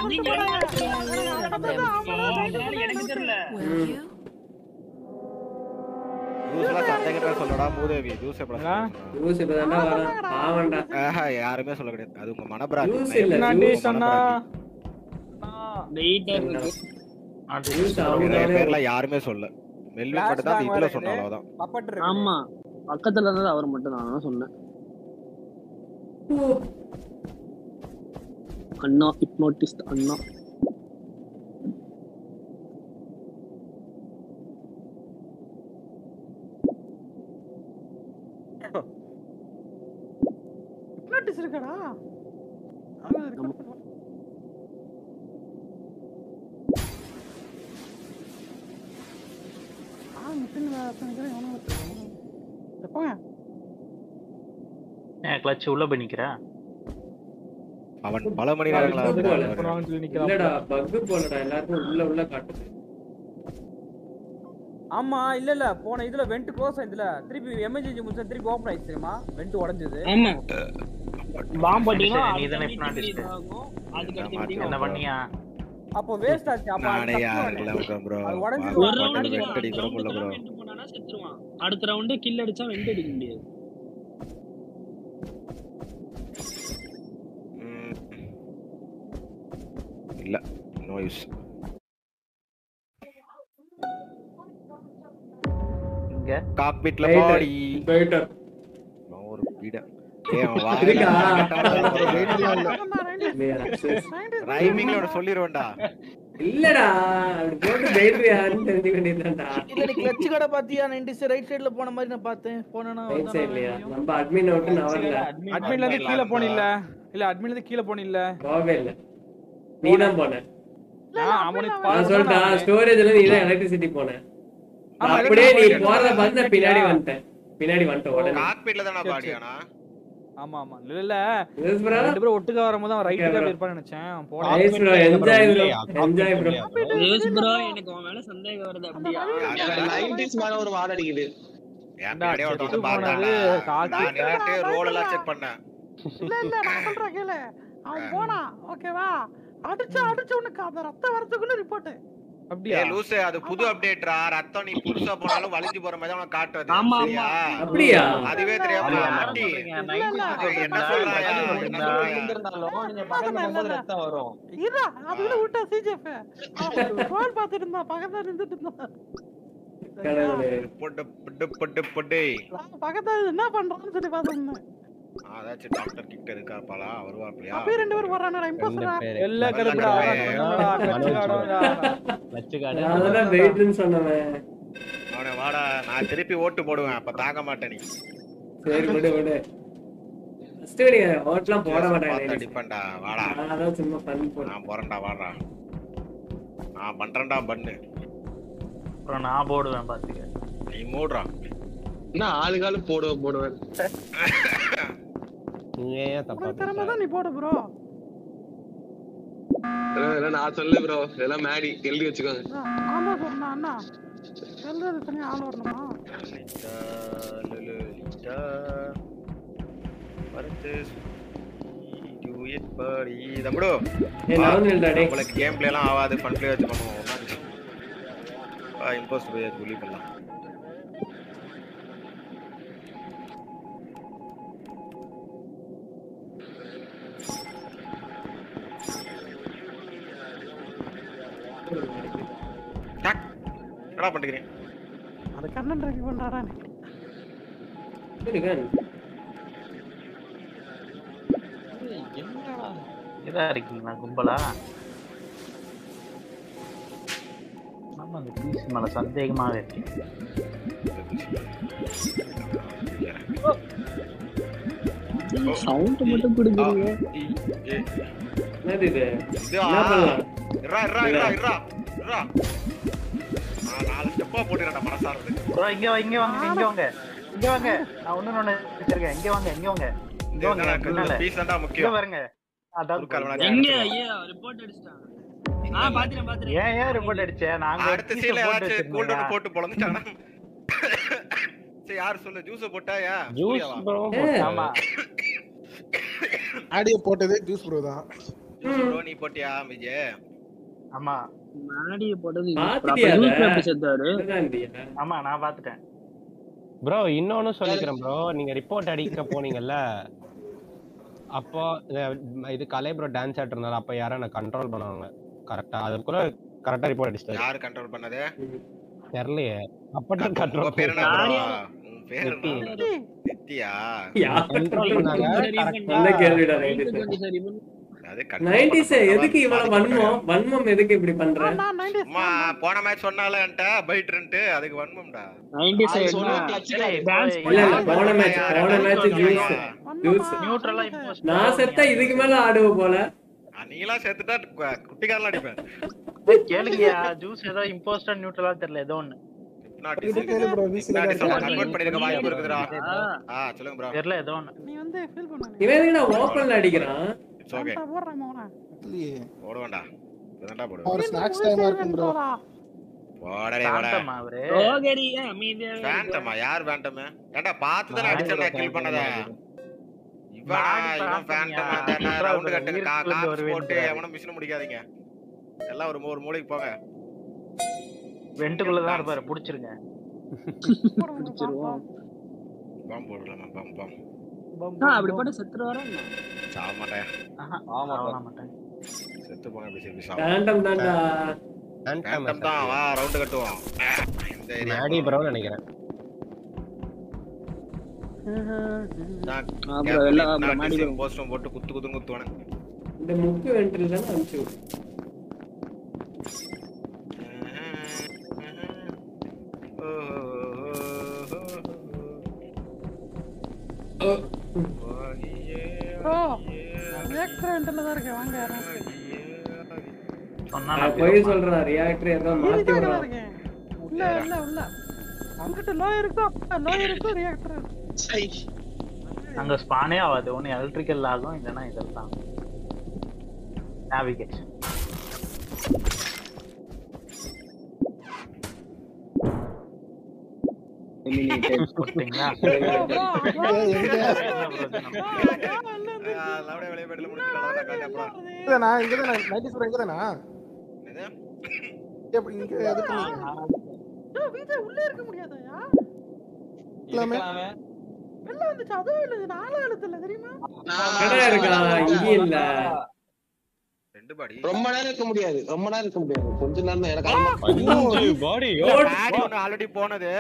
எனக்கு தெரியல. ஜூஸ்ல சந்தேகமே சொல்லடா மூதேவி. ஜூஸ் எப்படா? ஜூஸ் இப்பதான்டா வரான். பாவண்டா. யாருமே சொல்ல கிடையாது. அது உங்க மனபிராந்தி. ஜூஸ் இல்ல. ஜூஸ் அண்ணா. வெயிட்டர் ஜூஸ் அவங்க பேர்ல யாருமே சொல்ல. மெல்வின் மட்டும் தான் இதுல சொன்னால அவ்வளவுதான். ஆமா. பக்கத்துல இருந்தது அவர் மட்டும் தான் சொன்னேன். அண்ணா ஹிப்னோட்டிஸ்ட் அண்ணா. ஹிப்னோட்டிஸ்ட் இருக்கடா. கிளட்ச் உள்ள போய் நிக்கிறா. அவன் பல மணி நேரங்களா இல்லடா பக் போலடா எல்லாரும் உள்ள காட்டுது. ஆமா இல்ல போன இதுல வெண்ட் க்ளோஸ் ஆயிடுல. திருப்பி எமர்ஜென்சி முடிச்சா திருப்பி ஓபன் ஆயிடுச்சு தெரியுமா? வெண்ட் உடைஞ்சது. ஆமா. பாம்பு அடினா நீதானே ஹிப்னோட்டிஸ்ட். அதுக்கு அடுத்து என்ன பண்ணியா? அப்போ வேஸ்ட் ஆச்சு. அப்ப நானே யாரல ப்ரோ. உடைஞ்சது. ஒரு ரவுண்ட் வெண்ட் அடிக்கற ப்ரோ. வெண்ட் போனானா செத்துருவான். அடுத்த ரவுண்ட் கில் அடிச்சா வெண்ட் அடிக்க முடியாது. இல்ல நோ யூஸ். இங்க காக்பிட்ல பாடி வெயிட்டர் ஒரு பீட. வாடா ரைமிங்ல சொல்லிரோடா. இல்லடா அது போட்டு வெயிட்டர் யாருன்னு தெரிஞ்சு வேண்டியதுடா. இல்ல நீ கிளட்ச் கடை பாத்தியா? 90 ரைட் சைடுல போன மாதிரி நான் பார்த்தேன். போனேனா ரைட் சைடுலயா? நம்ம அட்மின் அவுட் நான் வரல. அட்மின்ல இருந்து கீழ போன இல்ல அட்மின்ல இருந்து கீழ போன இல்ல. போவே இல்ல. நீதான் போன. நான் சொல்றா ஸ்டோரேஜ்ல நீ தான் எலக்ட்ரிசிட்டி போன. அப்படியே நீ போறத பார்த்து பின்னாடி வந்துட்ட உடனே. காக்பிட்ல தான பாடியானா? ஆமா இல்ல ரெண்டு பேரும் ஒட்டுக்க வரும்போது அவன் ரைட்ல போய் இருப்பான்னு நினைச்சேன். போடா என்ஜாய் ப்ரோ. எஸ் ப்ரோ எனக்கு உன் மேல சந்தேகம் வருது அப்படியே. 90s மேல ஒரு வாட அடிக்குது. ஏன்டா வந்து பாத்தானே காக்பிட் ரோல் எல்லாம் செக் பண்ணேன். இல்ல நான் சொல்றேன் கேளு. அவன் போனா ஓகேவா? அடிச்சு உனக்கு அந்த ரத்தம் வரதுக்குள்ள ரிப்போர்ட். அப்படியே லூசே அது புது அப்டேட்ரா. ரத்தம் நீ புதுசா போனாலும் வளைஞ்சு போற மாதிரி தான் காட்டுது. சரியா? அப்படியா? அதுவே தெரியாம மாட்டி. என்ன சொல்றாயா? இருந்தாலும் நீங்க பக்கத்துல போகும்போது ரத்தம் வரும். இல்ல அதுல விட்டா சிஜெஃப். ரோல் பாத்துட்டு இருந்தா பக்கத்துல நின்னுட்டு இருந்தா. பொட்டு பக்கத்துல என்ன பண்றான்னு சொல்லி பாத்துறேன். அதாச்சு டாக்டர் கிட்ட இருக்காப்பாளா வருவாப்லையா? அப்படியே ரெண்டு பேரும் வரானடா. இம்போஸ்டர் எல்லா கருப்புடா லட்சுகாடா அதெல்லாம் வெயிட்னு சொன்னவன். அவனே வாடா நான் திருப்பி ஓட்டு போடுவேன். அப்ப தாங்க மாட்டே நீ. சரி விடு. ஃபர்ஸ்ட் நீ ஓட்லாம் போட மாட்டானே. டிபெண்டா வாடா. அதான் சும்மா பண்ணி போ. நான் போறேன்டா வாடா. நான் பண்றேன்டா பண்ணு. அப்புறம் நான் போடுவேன் பாத்துக்க. நீ மூடுறா. நான் ஆளுகால போடுவேன். நீ ஏன் தப்பா பேசுற? நீ போடு ப்ரோ. இல்ல நான் சொல்ல ப்ரோ. இதெல்லாம் மேடி எழுதி வச்சுக்கோங்க. ஆமா சொன்னா அண்ணா. சொல்றது தனி ஆள் வரணுமா? வரது டு இட் படி தம்பு. நான் இல்லடா டேய். உங்களுக்கு கேம் ப்ளே எல்லாம் ஆவாது. ஃபன் ப்ளே வச்சு பண்ணுவோம். இம்போஸ்டர் போய் குலி பண்ணலாம். என்னடா பண்றீங்க? அத கண்ணன் ரெடி பண்றாரா? சரிங்க. என்னடா இதா இருக்கீங்களா கும்பலா? ஆமா அந்த பீஸ் மேல சந்தேகமாவே இருக்கு. சவுண்ட் மட்டும் குடுக்குறீங்க. என்னது இது? என்ன பண்ணலாம்? இரா. நான் நாலு ஸ்டெப்பா போடுறேன்டா மனசாரது. ப்ரோ இங்க வாங்க. நான் ஒண்ணு வச்சிருக்கேன். இங்க வாங்க. பீஸ் தான்டா முக்கியம். இங்க பாருங்க. எங்க ஐயா ரிப்போர்ட் அடிச்சிட்டாங்க. நான் பாத்துறேன். ஏன் ரிப்போர்ட் அடிச்சே? நாங்க அடுத்த சீல ஏதாச்சும் கூல்டவுன் போட்டு பொளந்துட்டானா? சரி யார் சொல்லு ஜூஸ் போட்டாயா? Juice bro. ஆமா. ஆடியோ போட்டதே ஜூஸ் ப்ரோ தான். ப்ரோ நீ போட்டியா விஜய்? ஆமா மாடியை போட்டது பாத்துட்டியா அத? யூஸ் எப்படி செத்தாரு? இதுதான்டியா? ஆமா நான் பாத்துட்டேன். ப்ரோ இன்னொன்னு சொல்லிக்கிறேன் ப்ரோ, நீங்க ரிப்போர்ட் அடிக்க போனீங்கல்ல அப்போ இது கலை ப்ரோ டான்ஸ் ஆட் இருந்தாரு, அப்ப யாரும் என்ன கண்ட்ரோல் பண்ணுவாங்க கரெக்டா? அதுக்குள்ள கரெக்டா ரிப்போர்ட் அடிச்சிட்டாரு. யாரு கண்ட்ரோல் பண்ணது? தெரியலையே. அப்பதான் கண்ட்ரோல் பேர் என்ன ப்ரோ? உன் பேர் என்ன? நித்யா. யார் கண்ட்ரோல் பண்ணாங்க கரெக்டா? நல்ல கேள்விடா 90s. அது 90s எதுக்கு இவ்வளவு வன்மம் எதுக்கு இப்படி பண்ற? அம்மா போன மேட்ச் சொன்னால என்கிட்ட பைட்ரன்ட், அதுக்கு வன்மம்டா. 90s டான்ஸ் இல்ல போன மேட்ச் ஜூஸ் நியூட்ரலா இம்போஸ்டர். நான் செத்தா இதுக்கு மேல ஆடுவ போல. நீங்களா சேர்த்துட்டா குட்டிக்காரலாம் அடிப்பேன். கேளுங்கயா ஜூஸ் ஏதோ இம்போஸ்டர் நியூட்ரலா தெரியல ஏதோ ஒன்னு. கன்வர்ட் பண்ணிருக்க வாய்ப்பு இருக்குதுடா. சொல்லுங்க ப்ரோ. தெரியல ஏதோ ஒன்னு. நீ வந்து ஃபீல் பண்ணு. இவன் எதுக்குடா ஓபன்ல அடிக்கிறான்? It's okay. போடுறேன் மோனா. போடுவேன்டா. இதெல்லாம் போடு. ஒரு ஸ்நாக்ஸ் டைமா இருக்கும் ப்ரோ. போடறே போடா. சாந்தமா அவரே. ஓகேடியா அமைதியா. ஃபேண்டமா யார் ஃபேண்டமா? ஏண்டா பார்த்து தான் அடிச்சனா கில் பண்ணதா? இவன் ஃபேண்டமா தான ரவுண்ட் கட்டுங்க காசு போட்டு எவனும் மிஷன் முடிக்காதீங்க. எல்லாம் ஒரு மூளைக்கு போங்க. வென்ட்டுக்குள்ள தான் இருப்பாரு புடிச்சிருங்க. முடிச்சிருவோம். பாம் போடுறேன் பாம். அப்படி போட்டு செத்துற வராங்க. சாவ மாட்டேன். ஆமா மாட்டேன். செத்து போங்க அப்படி சாவ. ரேண்டம் தான்டா. ரேண்டம் தான் வா ரவுண்ட் கட்டுவோம். இந்த ஏரியா மாடி ப்ரோ நினைக்கிறேன். ப்ரோ எல்லாம் மாடி போஸ்டும் போட்டு குத்துவானே. இந்த முக்கு வென்ட்ரி தான் அனுப்பிச்சு விடு. ப்ரோ ரியாக்டர் வெண்டல தான் இருக்கு வாங்க யாரும். சொன்னா நான் போய் சொல்றேன் ரியாக்டர் ஏதோ மாத்தி விடுறான். உள்ள அங்கிட்ட லோ இருக்கும் ரியாக்டர். அங்க ஸ்பானே ஆகாது. ஒன்னு எலக்ட்ரிக்கல் ஆகும் இல்லனா இதெல்லாம் நேவிகேஷன். போட்டீங்களா? லவடே வெளிய பெட்ல முடிச்சலாம் காட்ட அப்புறம். இல்ல நான் இங்க தான் 90s ப்ரோ இங்க தானா? என்னது? இங்க எதுக்கு டேய் விஜய் உள்ள இருக்க முடியாதயா? இருக்கலாமே. வெளில வந்துச்சு அதுவும் இல்ல நாலா எழுத்துல தெரியுமா? கடை இருக்கா இங்க இல்ல. ரெண்டு பாடி. ரொம்ப நேரம் இருக்க முடியாது. கொஞ்ச நேரம் தான் எனக்கு 5 பாடி. பாடி ஒன்னு ஆல்ரெடி போனது.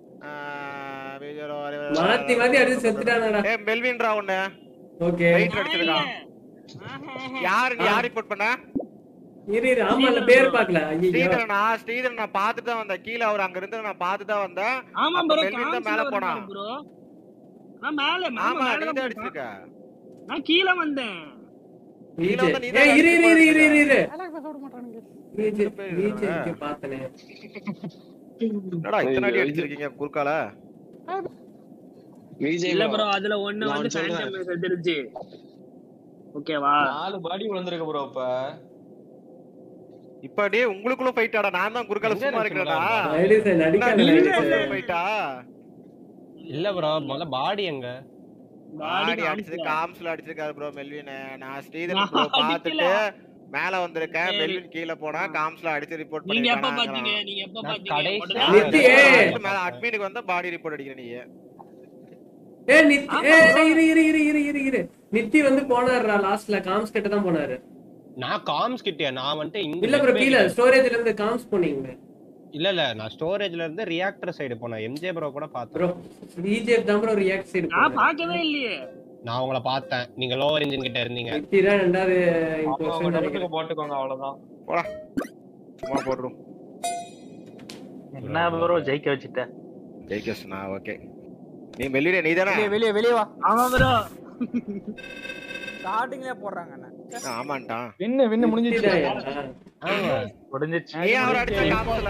மாத்தி அடிச்சு செத்துட்டானடா. ஏய் மெல்வின்ரா ஒன்னு. ஓகே. ரைட் அடிச்சிருக்கான். யார் ரிப்போர்ட் பண்ண? இரு ஆமால பேர் பார்க்கல. ஐயோ ஸ்ரீதரன் நான் பார்த்துட்டு தான் வந்தேன். கீழ அவர் அங்க இருந்து நான் பார்த்துட்டு தான் வந்தேன். ஆமா ப்ரோ மெல்வின் தான் மேல போனான் ப்ரோ. நான் மேல ஆமா நீ தான் அடிச்சிருக்க. நான் கீழ வந்தேன். ஏய் இரு அலக் பேச விட மாட்டானுங்க. விஜய் பார்த்தனே. என்னடா இத்தனை அடி அடிச்சிருக்கீங்க குறுக்கால? இல்ல ப்ரோ அதுல ஒண்ணு வந்து ஃபேண்டம் செத்துருச்சு. ஓகேவா? 4 பாடி விழுந்திருக்கு ப்ரோ இப்ப டேய் உங்களுக்குள்ள ஃபைட்டாடா. நான் தான் குறுக்கால சும்மா இருக்கேன்டா. ஐடிஸ் நடிக்காத ஃபைட்டா. இல்ல ப்ரோ முதல்ல பாடி எங்க? பாடி அடிச்சது காம்ஸ்ல அடிச்சிருக்காரு ப்ரோ மெல்வின். நான் ஸ்ரீதரன் ப்ரோ பார்த்துட்டு மேல வந்திருக்கேன். மெல்வின் கீழ போனா காம்ஸ்ல அடிச்சு ரிப்போர்ட் பண்ணி. நீங்க எப்ப பாத்தீங்க? மேல அட்மினுக்கு வந்தா பாடி ரிப்போர்ட் அடிக்கிற நீ. ஏய் நித்தி இரு நித்தி வந்து போனாருடா லாஸ்ட்ல காம்ஸ் கிட்ட தான் போனாரு. நான் காம்ஸ் கிட்டயா? நான் வந்து இங்க இல்ல ப்ரோ கீழ ஸ்டோரேஜ்ல இருந்து காம்ஸ் போனீங்க. இல்ல நான் ஸ்டோரேஜ்ல இருந்து ரியாக்டர் சைடு போனேன். எம்ஜே ப்ரோ கூட பார்த்தேன். ப்ரோ விஜய் தான் ப்ரோ ரியாக்ட் சைடு நான் பார்க்கவே இல்லையே. நான் உங்களை பார்த்தேன். நீங்க லோவர் இன்ஜின் கிட்ட இருந்தீங்க. நித்தி தான் ரெண்டாவது இம்போஸ்டர் போட்டுக்கோங்க அவ்வளவுதான். போடா சும்மா போடுறோம். என்ன ப்ரோ ஜெயிக்க வச்சிட்ட? ஜெயிக்கஸ்னா ஓகே. நீ வெளிய நீ தானே? வெளிய வா. ஆமா ப்ரோ. ஸ்டார்டிங்லயே போடுறாங்க அண்ணா. ஆமாண்டா. வின்னு முடிஞ்சிச்சு. முடிஞ்சிச்சு. நீ அவர அடிச்ச காம்ஸ்ல.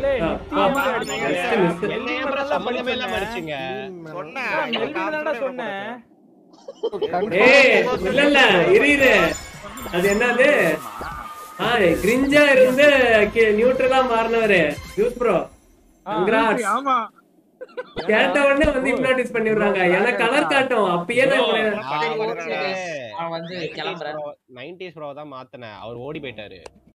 என்ன ப்ரோ சம்பந்தமே இல்லாம அடிச்சீங்க. சொன்னா என்னடா சொன்னேன்? ஏய் இல்ல இரு அது என்னது? கிரிஞ்சா இருந்து நியூட்ரலா மாறினவரு ஜூஸ் ப்ரோ. கங்க்ராட்ஸ். ஆமா கேட்ட உடனே வந்து ஹிப்னாட்டிஸ் பண்ணி விடுறாங்க. எனக்கு கலர் காட்டும். அப்பயே நான் அவன் வந்து கிளம்புறேன். 90s ப்ரோ தான் மாத்துனேன். அவர் ஓடி போயிட்டாரு.